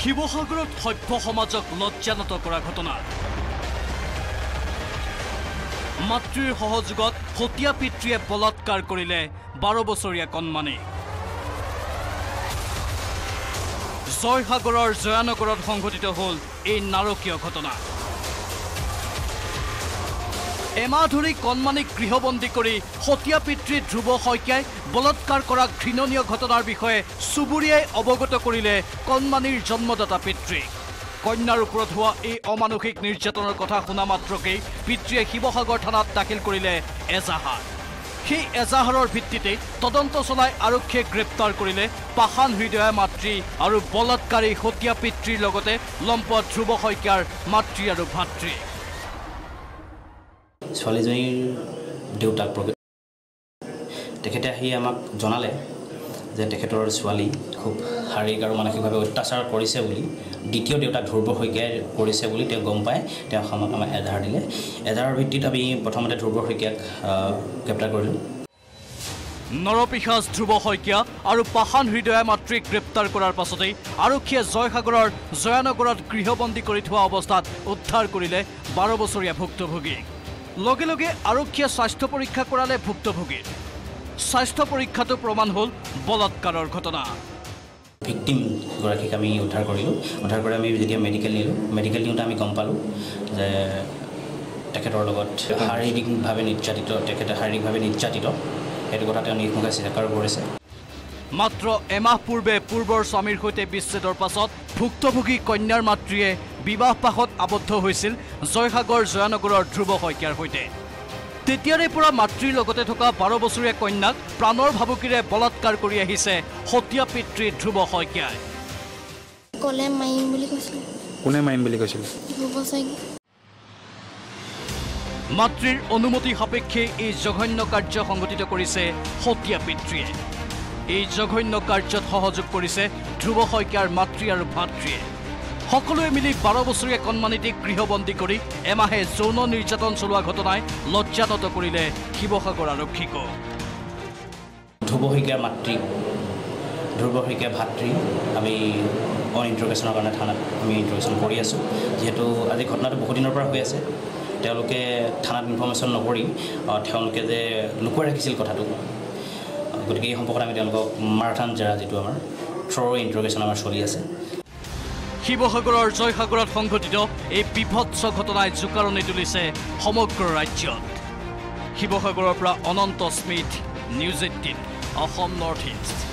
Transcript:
শিৱসাগৰত সভ্য সমাজক লজ্জানত কৰা ঘটনা মাতৃৰ সহযোগত হতিয়া পিতৃয়ে বলাৎকাৰ কৰিলে 12 বছৰীয়া কণমানি জয়সাগৰৰ জয়ানগৰত সংঘটিত হ'ল এই নাৰকীয় ঘটনা এমাহ ধৰি কণমানিক গৃহবন্দী কৰি হতিয়া পিতৃ ধ্ৰুৱ শইকীয়াই বলাৎকাৰ কৰা ঘৃণনীয় ঘটনাৰ বিষয়ে চুবুৰীয়াই অৱগত কৰিলে কণমানিৰ জন্মদাতা পিতৃক কন্যাৰ ওপৰত হোৱা এই অমানসিক নিৰ্যাতনৰ কথা শুনা মাত্ৰকেই পিতৃয়ে শিৱসাগৰ থানাত দাখিল কৰিলে এজাহাৰ সেই এজাহাৰৰ ভিত্তিতে তদন্ত চলাই আৰক্ষীয়ে গ্ৰেপ্তাৰ কৰিলে পাষাণ হৃদয়া মাতৃ আৰু বলাৎকাৰী হতিয়া পিতৃৰ লগতে লম্পট ধ্ৰুৱ শইকীয়াৰ মাতৃ আৰু ভাতৃ ছোৱালীজনীৰ দেউতাক তেখেতে আহি আমাক জনালে যে তেখেতৰ ছোৱালী খুব শাৰীৰিক আৰু মানসিকভাৱে অত্যাচাৰ কৰিছে বুলি দ্বিতীয় দেউতাক ধ্ৰুৱ শইকীয়াই কৰিছে বুলি তেওঁ গম পায় তেওঁ আমাক এজাহাৰ দিলে এজাহাৰৰ ভিত্তিত আমি প্ৰথমতে ধ্ৰুৱ শইকীয়াক গ্ৰেপ্তাৰ কৰিলোঁ নৰপিশাচ ধ্ৰুৱ শইকীয়া আৰু পাষাণ হৃদয়া মাতৃক গ্ৰেপ্তাৰ কৰাৰ পাছতেই আৰক্ষীয়ে জয়সাগৰৰ জয়ানগৰত গৃহবন্দী কৰি থোৱা অৱস্থাত উদ্ধাৰ কৰিলে 12 বছৰীয়া ভুক্তভোগীক লগে লগে আৰক্ষীয়ে স্বাস্থ্য পৰীক্ষা কৰালে ভুক্তভোগীৰ স্বাস্থ্য পৰীক্ষাটো প্ৰমাণ হ'ল বলাৎকাৰৰ ঘটনা ভিক্টিম গৰাকীক আমি উদ্ধাৰ কৰিলোঁ উদ্ধাৰ কৰি আমি যেতিয়া মেডিকেল নিওঁতে আমি গম পালোঁ যে তেখেতৰ লগত শাৰীৰিকভাৱে নিৰ্যাতিত সেইটো কথা তেওঁ নিৰ্মুখে স্বীকাৰ কৰিছে মাত্ৰ এমাহ পূৰ্বে পূৰ্বৰ স্বামীৰ সৈতে বিচ্ছেদৰ পাছত ভুক্তভোগী কন্যাৰ মাতৃয়ে বিবাহ পাশত আবদ্ধ হৈছিল জয়সাগৰ জয়ানগৰৰ ধ্ৰুৱ শইকীয়াৰ সৈতে তেতিয়াৰে পৰা মাতৃৰ লগতে থকা 12 বছৰীয়া কন্যাক প্ৰাণৰ ভাবুকিৰে বলাৎকাৰ কৰি আহিছে হতিয়া পিতৃ ধ্ৰুৱ শইকীয়াই কোনে মাৰিম বুলি কৈছিল মাতৃৰ অনুমতি সাপেক্ষে এই জঘন্য কাৰ্য সংঘটিত কৰিছে হতিয়া পিতৃয়ে এই জঘন্য কাৰ্যত সহযোগ কৰিছে ধ্ৰুৱ শইকীয়াৰ মাতৃ আৰু ভাতৃয়ে সকলোৱে মিলি 12 বছৰীয়া কণমানিটিক গৃহবন্দী কৰি এমাহে যৌন নিৰ্যাতন চলোৱা ঘটনাই লজ্জানত কৰিলে শিৱসাগৰ আৰক্ষীক ধ্ৰুৱ শইকীয়াৰ মাতৃ ধ্ৰুৱ শইকীয়াৰ ভাতৃ আমি ইণ্টাৰগেশ্যনৰ কাৰণে থানাত আমি ইণ্টাৰগেশ্যন কৰি আছোঁ যিহেতু আজি ঘটনাটো বহুত দিনৰ পৰা হৈ আছে তেওঁলোকে থানাত ইনফৰ্মেশ্যন নকৰি তেওঁলোকে যে লুকুৱাই ৰাখিছিল কথাটো গতিকে এই সম্পৰ্কত আমি তেওঁলোকক মাৰাথান জেৰা যিটো আমাৰ থ্ৰ' ইণ্টাৰগেশ্যন আমাৰ চলি আছে শিৱসাগৰৰ জয়সাগৰত সংঘটিত এই বিভৎস ঘটনাই জোকাৰণি তুলিছে সমগ্ৰ ৰাজ্যত শিৱসাগৰৰ পৰা Ananta Smith news 18 Assam north east